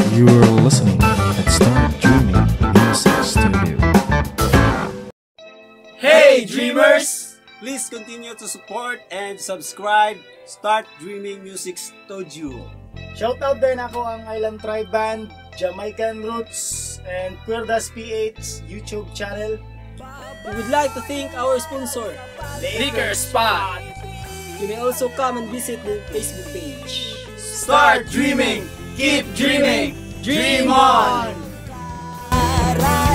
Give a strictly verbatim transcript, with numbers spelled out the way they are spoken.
You're listening at Start Dreaming Music Studio. Hey Dreamers! Please continue to support and subscribe Start Dreaming Music Studio. Shoutout din ako ang Island Tribe Band, Jamaican Roots, and Cuerdas P H YouTube channel. We would like to thank our sponsor, Liquor Spot! You may also come and visit the Facebook page. Start dreaming! Keep dreaming! Dream on!